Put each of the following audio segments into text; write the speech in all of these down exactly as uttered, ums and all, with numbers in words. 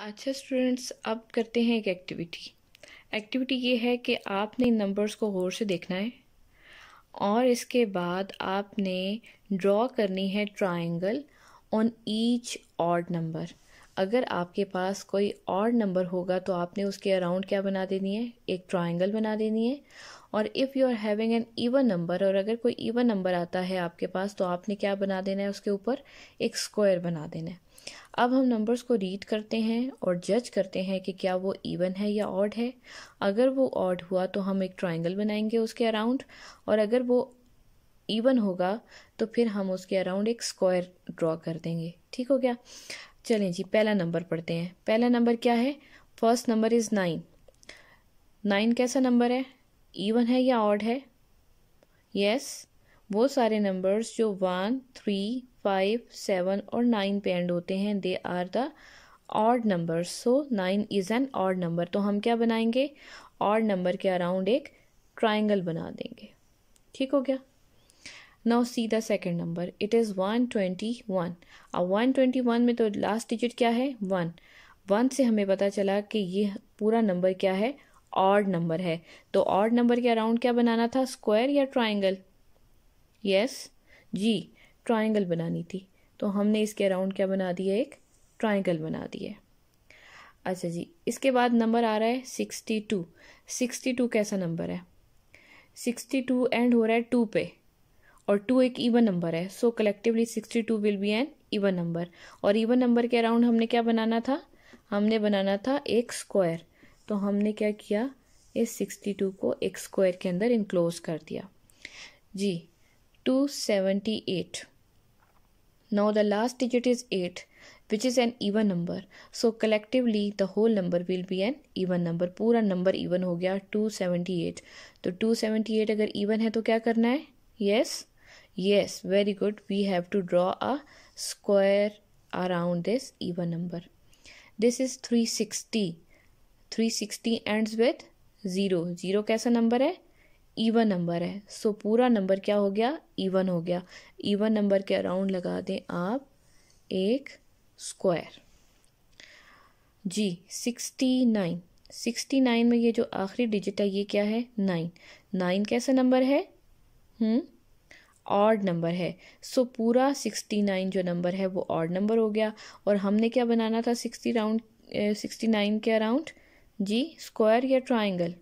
अच्छा स्टूडेंट्स, अब करते हैं एक एक्टिविटी। एक्टिविटी ये है कि आपने इन नंबर्स को गौर से देखना है और इसके बाद आपने ड्रॉ करनी है triangle on each odd number. अगर आपके पास कोई ऑड नंबर होगा तो आपने उसके अराउंड क्या बना देनी है, एक ट्रायंगल बना देनी है। और if you are having an even number, और अगर कोई इवन नंबर आता है आपके पास तो आपने क्या बना देना है, उसके ऊपर एक स्क्वायर बना देना है। अब हम नंबर्स को रीड करते हैं और जज करते हैं कि क्या वो इवन है या ऑड है। अगर वो ऑड हुआ तो हम एक ट्रायंगल बनाएंगे उसके अराउंड, और अगर वो इवन होगा तो फिर हम उसके अराउंड एक स्क्वायर ड्रॉ कर देंगे। ठीक हो गया? चलें जी, पहला नंबर पढ़ते हैं। पहला नंबर क्या है? First number is nine. Nine कैसा नंबर है? इवन है या ऑड है? यस, वो सारे नंबर्स जो वन, थ्री, फाइव, सेवन और नाइन पे एंड होते हैं, they are the odd numbers. So nine is an odd number. तो हम क्या बनाएंगे? ऑड नंबर के अराउंड एक ट्राइंगल बना देंगे। ठीक हो गया? Now see the second number, it is one twenty one. अब वन ट्वेंटी वन में तो लास्ट डिजिट क्या है? वन। वन से हमें पता चला कि ये पूरा नंबर क्या है? ऑड नंबर है। तो ऑड नंबर के अराउंड क्या बनाना था, स्क्वायर या ट्राइंगल? यस जी, ट्राइंगल बनानी थी। तो हमने इसके अराउंड क्या बना दिया, एक ट्राइंगल बना दिया। अच्छा जी, इसके बाद नंबर आ रहा है सिक्सटी टू। सिक्सटी टू कैसा नंबर है? सिक्सटी टू एंड हो रहा है टू पे, और टू एक इवन नंबर है। So collectively sixty two will be an even number. और इवन नंबर के अराउंड हमने क्या बनाना था? हमने बनाना था एक स्क्वायर। तो हमने क्या किया, इस सिक्सटी टू को एक स्क्वायर के अंदर इनक्लोज कर दिया जी। Two seventy eight. Now the last digit is eight, which is an even number. So collectively the whole number will be an even number. पूरा नंबर even हो गया टू सेवेंटी एट। तो two seventy eight अगर even है तो क्या करना है? Yes, yes, very good. We have to draw a square around this even number. This is three sixty. Three sixty ends with zero. zero कैसा number है? Even number है। So so, पूरा नंबर क्या हो गया? इवन हो गया। Even number के अराउंड लगा दें आप एक स्क्वायर जी। Sixty nine. सिक्सटी नाइन में ये जो आखिरी डिजिट है ये क्या है? नाइन। नाइन कैसा नंबर है? हम्म ऑड नंबर है। सो so, पूरा सिक्सटी नाइन जो नंबर है वो ऑड नंबर हो गया। और हमने क्या बनाना था सिक्सटी राउंड सिक्सटी नाइन के अराउंड जी? स्क्वायर या ट्राइंगल?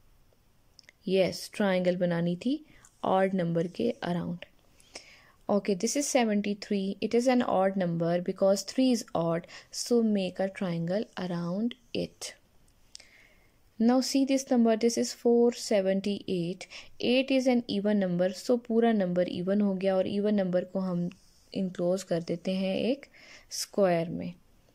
यस, ट्राइंगल बनानी थी ऑड नंबर के around. Okay, this is seventy three. It is an odd number because three is odd, so make a triangle around it. Now see this number, this is four seventy eight. Eight is an even number, so पूरा number even हो गया और even number को हम enclose कर देते हैं एक स्क्वायर में।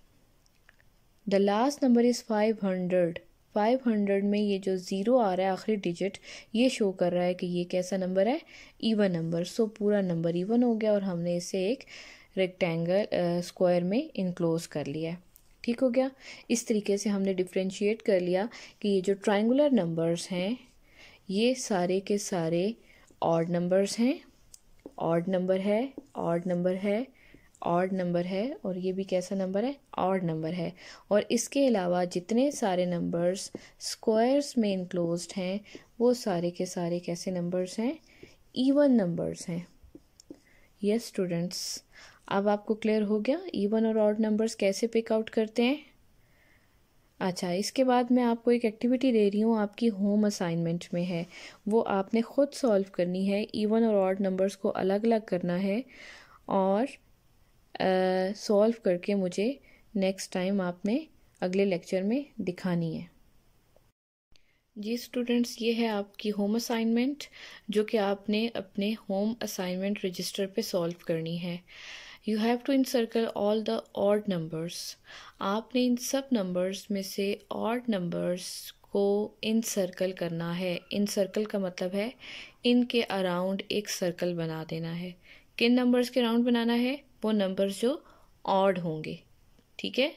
The last number is five hundred. Five hundred में ये जो ज़ीरो आ रहा है आखिरी डिजिट, ये शो कर रहा है कि ये कैसा नंबर है? Even number. सो पूरा नंबर इवन हो गया और हमने इसे एक रेक्टेंगल स्क्वायर में इनक्लोज कर लिया है। ठीक हो गया? इस तरीके से हमने डिफ्रेंशिएट कर लिया कि ये जो ट्रायंगुलर नंबर्स हैं ये सारे के सारे ऑड नंबर्स हैं। ऑड नंबर है, ऑड नंबर है, ऑड नंबर है, और ये भी कैसा नंबर है? ऑड नंबर है। और इसके अलावा जितने सारे नंबर्स स्क्वायर्स में इनक्लोज्ड हैं वो सारे के सारे कैसे नंबर्स हैं? इवन नंबर्स हैं। यस स्टूडेंट्स, अब आपको क्लियर हो गया इवन और ऑड नंबर्स कैसे पिक आउट करते हैं। अच्छा, इसके बाद मैं आपको एक एक्टिविटी दे रही हूँ, आपकी होम असाइनमेंट में है। वो आपने ख़ुद सॉल्व करनी है। इवन और ऑड नंबर्स को अलग अलग करना है और सॉल्व uh, करके मुझे नेक्स्ट टाइम आपने अगले लेक्चर में दिखानी है। जी स्टूडेंट्स, ये है आपकी होम असाइनमेंट जो कि आपने अपने होम असाइनमेंट रजिस्टर पे सॉल्व करनी है। You have to encircle all the odd numbers. आपने इन सब नंबर्स में से ऑड नंबर्स को इनसर्कल करना है। इनसर्कल का मतलब है इनके अराउंड एक सर्कल बना देना है। किन नंबर्स के अराउंड बनाना है? वो नंबर्स जो ऑड होंगे। ठीक है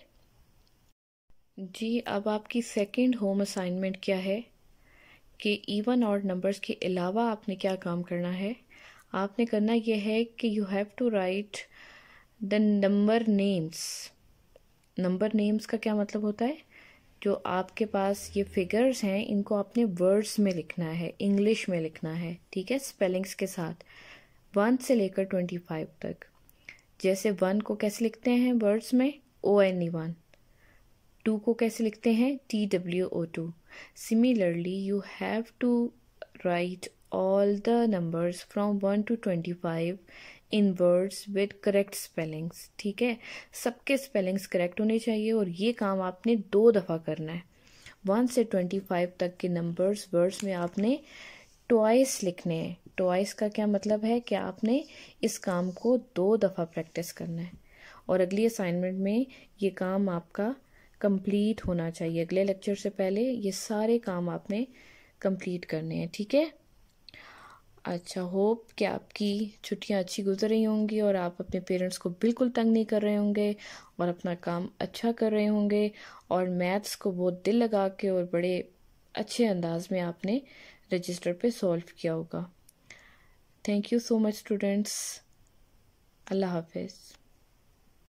जी। अब आपकी सेकंड होम असाइनमेंट क्या है कि इवन ऑड नंबर्स के अलावा आपने क्या काम करना है? आपने करना यह है कि you have to write the number names number names का क्या मतलब होता है, जो आपके पास ये फिगर्स हैं इनको आपने वर्ड्स में लिखना है, इंग्लिश में लिखना है, ठीक है, स्पेलिंग्स के साथ, वन से लेकर ट्वेंटी फाइव तक। जैसे वन को कैसे लिखते हैं वर्ड्स में, O N E one. Two को कैसे लिखते हैं, T W O two. Similarly you have to write all the numbers from one to twenty five in words with correct spellings, ठीक है, सबके स्पेलिंग्स करेक्ट होने चाहिए और ये काम आपने दो दफ़ा करना है। वन से ट्वेंटी फाइव तक के नंबर्स वर्ड्स में आपने ट्वाइस लिखने हैं। ट्वाइस का क्या मतलब है कि आपने इस काम को दो दफ़ा प्रैक्टिस करना है और अगली असाइनमेंट में ये काम आपका कंप्लीट होना चाहिए। अगले लेक्चर से पहले ये सारे काम आपने कंप्लीट करने हैं, ठीक है। अच्छा, होप कि आपकी छुट्टियां अच्छी गुजर रही होंगी और आप अपने पेरेंट्स को बिल्कुल तंग नहीं कर रहे होंगे और अपना काम अच्छा कर रहे होंगे और मैथ्स को बहुत दिल लगा के और बड़े अच्छे अंदाज में आपने रजिस्टर पे सॉल्व किया होगा। Thank you so much students. अल्लाह हाफिज़।